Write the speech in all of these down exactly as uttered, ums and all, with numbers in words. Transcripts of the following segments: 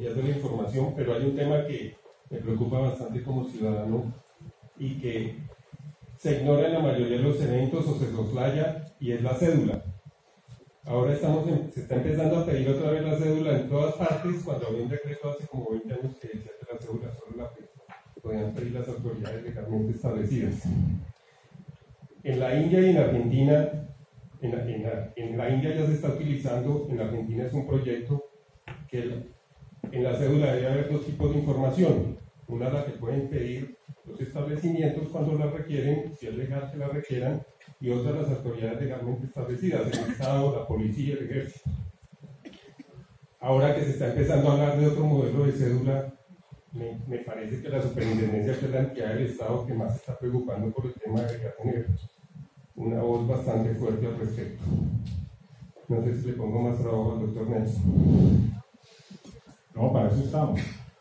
tecnologías de la información, pero hay un tema que me preocupa bastante como ciudadano y que se ignora en la mayoría de los eventos o se soslaya, y es la cédula. Ahora estamos en, se está empezando a pedir otra vez la cédula en todas partes, cuando había un decreto hace como veinte años que decía que la cédula solo la podían pedir las autoridades legalmente establecidas. En la India y en Argentina, en la, en la, en la India ya se está utilizando, en la Argentina es un proyecto que el, en la cédula debe haber dos tipos de información. Una la que pueden pedir los establecimientos cuando la requieren, si es legal que la requieran, y otra las autoridades legalmente establecidas, el Estado, la policía, el ejército. Ahora que se está empezando a hablar de otro modelo de cédula, me, me parece que la superintendencia, que es la entidad del Estado que más se está preocupando por el tema, debería tener una voz bastante fuerte al respecto. No sé si le pongo más trabajo al doctor Nelson. No, para eso estamos.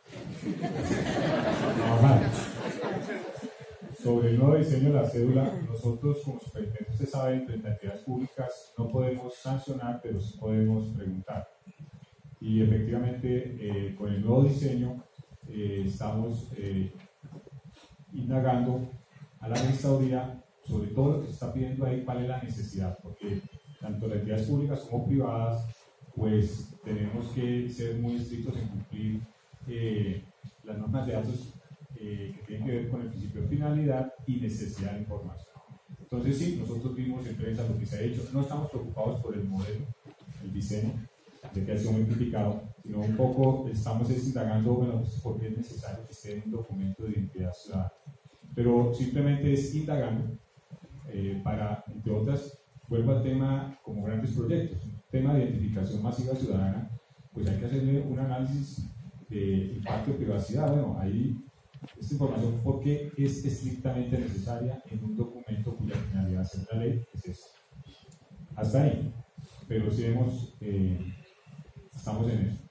Trabajar. Sobre el nuevo diseño de la cédula, nosotros como superintendentes, usted sabe, frente a entidades públicas no podemos sancionar, pero sí podemos preguntar. Y efectivamente, eh, con el nuevo diseño, eh, estamos eh, indagando a la registraduría sobre todo lo que se está pidiendo ahí, cuál es la necesidad, porque tanto las entidades públicas como privadas, pues tenemos que ser muy estrictos en cumplir eh, las normas de datos eh, que tienen que ver con el principio de finalidad y necesidad de información. Entonces sí, nosotros vimos en prensa lo que se ha hecho, no estamos preocupados por el modelo, el diseño, de que ha sido muy criticado, sino un poco estamos indagando, bueno, pues, por qué es necesario que esté en un documento de identidad ciudadana. Pero simplemente es indagando eh, para, entre otras, vuelvo al tema como grandes proyectos, un tema de identificación masiva ciudadana, pues hay que hacerle un análisis de impacto de privacidad. Bueno, ahí esta información, ¿por qué es estrictamente necesaria en un documento cuya finalidad es la ley? Es eso. Hasta ahí. Pero si vemos, eh, estamos en eso.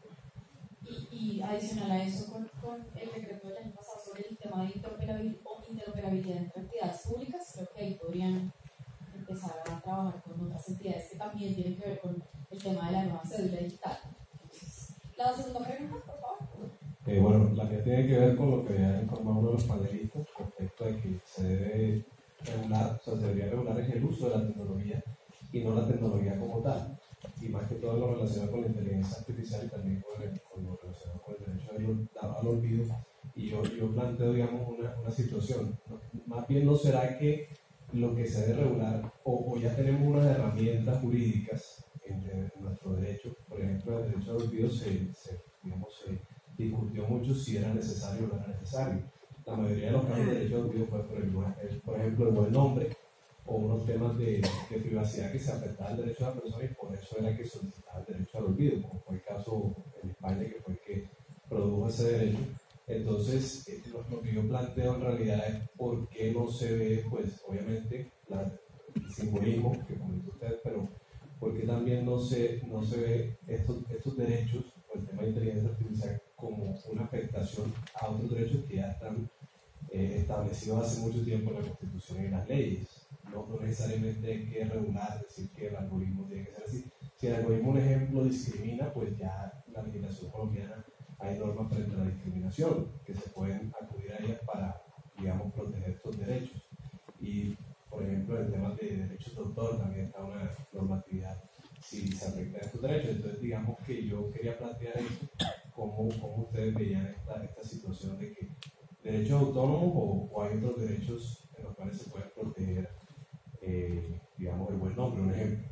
Y, y adicional a eso, con, con el decreto del año pasado sobre el tema de interoperabilidad, o interoperabilidad entre entidades públicas, creo que ahí podrían empezar a trabajar con otras entidades que también tienen que ver con el tema de la nueva cédula digital. Entonces, la segunda pregunta, por favor. Eh, bueno, la que tiene que ver con lo que ha informado uno de los panelistas respecto de que se debe regular, o sea, se debería regular es el uso de la tecnología y no la tecnología como tal, y más que todo lo relacionado con la inteligencia artificial y también con, el, con lo relacionado con el derecho al, al olvido. Y yo, yo planteo, digamos, una, una situación, más bien no será que lo que se debe regular, o, o ya tenemos unas herramientas jurídicas en, en nuestro derecho, por ejemplo, el derecho al olvido se, se, digamos, se discutió mucho si era necesario o no era necesario. La mayoría de los casos de derecho al olvido fue por, el, por ejemplo, el buen nombre, o unos temas de, de privacidad que se afectaban al derecho de la persona, y por eso era que solicitaba el derecho al olvido, como fue el caso en España, que fue el que produjo ese derecho. Entonces, eh, lo, lo que yo planteo en realidad es por qué no se ve, pues, obviamente, la, el simbolismo que comentó usted, pero por qué también no se, no se ve estos, estos derechos, o el tema de inteligencia artificial, como una afectación a otros derechos que ya están eh, establecidos hace mucho tiempo en la Constitución y en las leyes. No, no necesariamente hay que regular, decir que el algoritmo tiene que ser así. Si el algoritmo, un ejemplo, discrimina, pues ya la legislación colombiana, hay normas frente a la discriminación que se pueden acudir a ellas para, digamos, proteger estos derechos. Y, por ejemplo, en temas de derechos de autor también está una normatividad si se afectan estos derechos. Entonces, digamos que yo quería plantear eso, cómo, cómo ustedes veían esta, esta situación de que derechos autónomos o, o hay otros derechos en los cuales se pueden proteger, eh, digamos, el buen nombre, un ejemplo.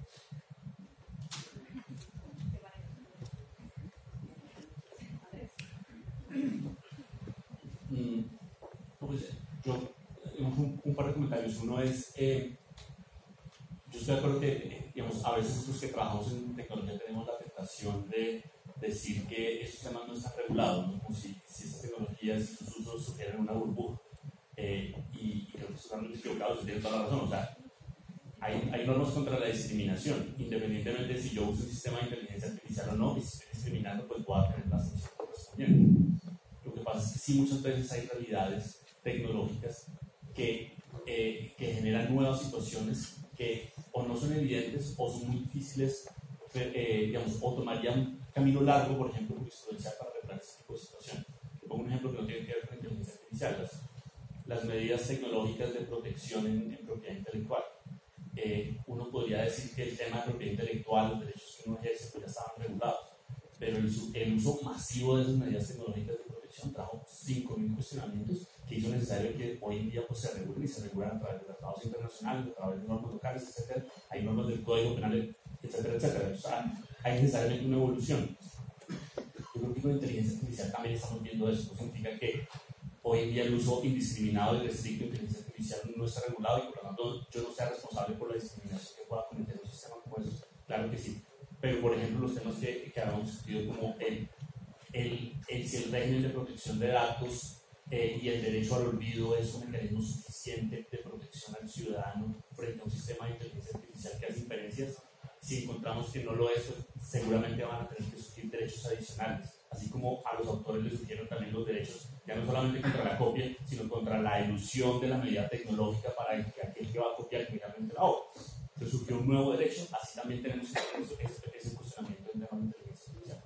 Mm, pues yo, un, un par de comentarios. Uno es, eh, yo estoy de acuerdo que, eh, digamos, a veces los que trabajamos en tecnología tenemos la tentación de decir que estos temas no están regulados, ¿no? Como si, si estas tecnologías y sus usos supieran una burbuja. Eh, y, y creo que están equivocados, tienen toda la razón. O sea, hay, hay normas contra la discriminación, independientemente de si yo uso un sistema de inteligencia artificial o no, y si estoy discriminando, pues voy a tener la sanción correspondiente. Lo que pasa es que sí, muchas veces hay realidades tecnológicas que, eh, que generan nuevas situaciones que o no son evidentes o son muy difíciles, eh, digamos, o tomarían un camino largo, por ejemplo, jurisprudencial para inicial, las, las medidas tecnológicas de protección en, en propiedad intelectual. Eh, uno podría decir que el tema de propiedad intelectual, los derechos que uno ejerce, pues ya estaban regulados, pero el, el uso masivo de esas medidas tecnológicas de protección trajo cinco mil cuestionamientos que hizo necesario que hoy en día pues, se regulen y se regulan a través de tratados internacionales, a través de normas locales, etcétera. Hay normas del Código Penal, etcétera, etcétera. O sea, hay necesariamente una evolución. Yo creo que con la inteligencia artificial también estamos viendo eso. Eso significa que hoy en día el uso indiscriminado y restricto de inteligencia artificial no está regulado y por lo tanto yo no sea responsable por la discriminación que pueda cometer un sistema como eso. Claro que sí. Pero, por ejemplo, los temas que, que habíamos discutido como el, el, el, si el régimen de protección de datos eh, y el derecho al olvido es un mecanismo suficiente de protección al ciudadano frente a un sistema de inteligencia artificial que hace inferencias. Si encontramos que no lo es, pues seguramente van a tener que surgir derechos adicionales, así como a los autores les surgieron también los derechos, ya no solamente contra la copia, sino contra la ilusión de la medida tecnológica para que aquel que va a copiar finalmente la obra. Entonces surgió un nuevo derecho, así también tenemos ese, ese, ese cuestionamiento en temas de inteligencia artificial.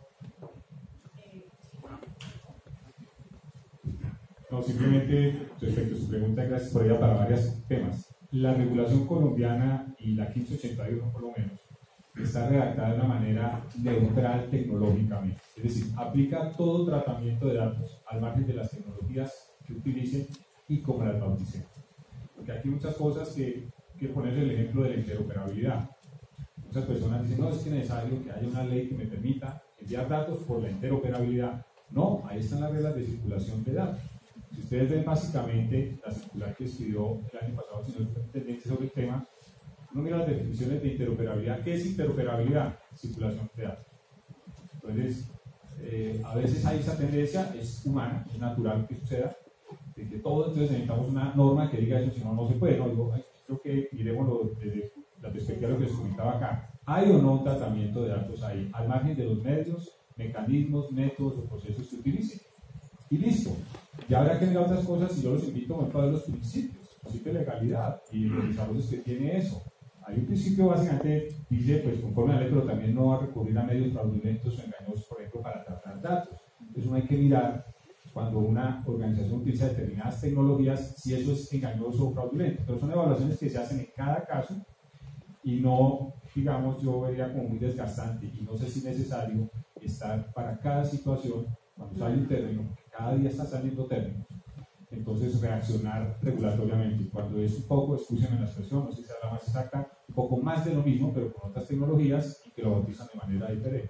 No, simplemente respecto a su pregunta, gracias por ella para varios temas. La regulación colombiana y la quince ochenta y uno por lo menos está redactada de una manera neutral tecnológicamente, es decir, aplica todo tratamiento de datos al margen de las tecnologías que utilicen y como las bauticen. Porque aquí hay muchas cosas que, que poner el ejemplo de la interoperabilidad. Muchas personas dicen, no, es que es necesario que haya una ley que me permita enviar datos por la interoperabilidad. No, ahí están las reglas de circulación de datos. Si ustedes ven básicamente la circular que estudió el año pasado el señor superintendente sobre el tema, uno mira las definiciones de interoperabilidad. ¿Qué es interoperabilidad? Circulación de datos. Entonces, eh, a veces hay esa tendencia, es humana, es natural que suceda, de que todo, entonces necesitamos una norma que diga eso, si no, no se puede. No, digo, creo que miremoslo desde la perspectiva de lo que les comentaba acá. ¿Hay o no un tratamiento de datos ahí, al margen de los medios, mecanismos, métodos o procesos que utilicen? Y listo. Ya habrá que mirar otras cosas y yo los invito a ver los principios, el principio de legalidad y los desarrollos que tiene eso. Hay un principio básicamente, dice, pues conforme a la ley, pero también no va a recurrir a medios fraudulentos o engañosos, por ejemplo, para tratar datos. Entonces uno hay que mirar cuando una organización utiliza determinadas tecnologías, si eso es engañoso o fraudulento. Pero son evaluaciones que se hacen en cada caso y no, digamos, yo vería como muy desgastante y no sé si es necesario estar para cada situación, cuando sale un término, cada día está saliendo términos, entonces reaccionar regulatoriamente. Cuando es un poco, escúchenme la expresión, no sé si será la más exacta, un poco más de lo mismo, pero con otras tecnologías y que lo bautizan de manera diferente.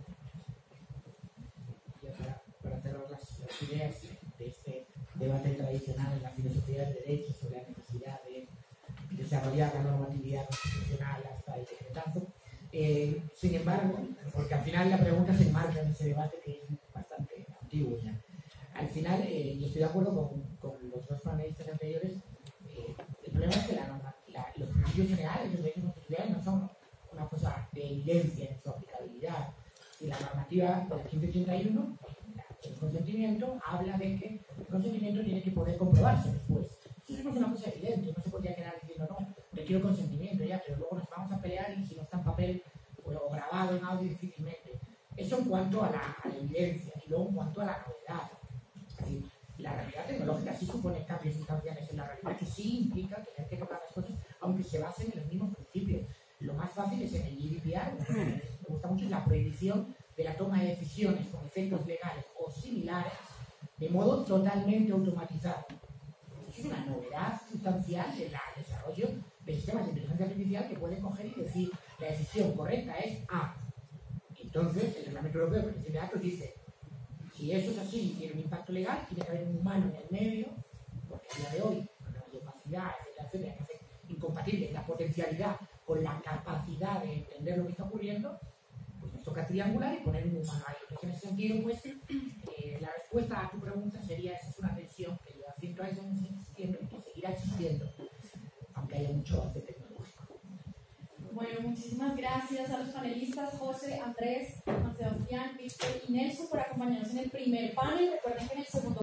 Para, para cerrar las, las ideas de este debate tradicional en la filosofía del derecho sobre la necesidad de desarrollar la normatividad constitucional hasta el decretazo, eh, sin embargo, porque al final la pregunta se enmarca en ese debate que es bastante antiguo ya. Al final, eh, y estoy de acuerdo con, con los dos panelistas anteriores, eh, el problema es que la norma, la, los principios generales, los derechos constitucionales no son una cosa de evidencia en su aplicabilidad. Y la normativa de la quince ochenta y uno, el consentimiento, habla de que el consentimiento tiene que poder comprobarse después. Eso no es una cosa evidente, no se podría quedar diciendo, no, requiero consentimiento ya, pero luego nos vamos a pelear y si no está en papel o grabado en audio difícilmente. Eso en cuanto a la, a la evidencia y luego en cuanto a la novedad. Es decir, la realidad tecnológica sí supone cambios sustanciales en la realidad que sí implica tener que tocar las cosas aunque se basen en los mismos principios. Lo más fácil es en el G D P R, me gusta mucho, es la prohibición de la toma de decisiones con efectos legales o similares de modo totalmente automatizado. Eso es una novedad sustancial del desarrollo de sistemas de inteligencia artificial que pueden coger y decir la decisión correcta es A. Entonces, el Reglamento Europeo de Protección de Datos dice, si eso es así y tiene un impacto legal, tiene que haber un humano en el medio, porque a día de hoy, con la opacidad, etcétera, etcétera, que hace incompatible la potencialidad con la capacidad de entender lo que está ocurriendo, pues nos toca triangular y poner un humano ahí. Entonces, en ese sentido, pues, eh, la respuesta a tu pregunta sería, esa es una tensión que lleva ciento años existiendo y que seguirá existiendo, aunque haya mucho avance tecnológico. Bueno, muchísimas gracias a los panelistas José, Andrés, Juan Sebastián, Víctor y Nelson por acompañarnos en el primer panel. Recuerden que en el segundo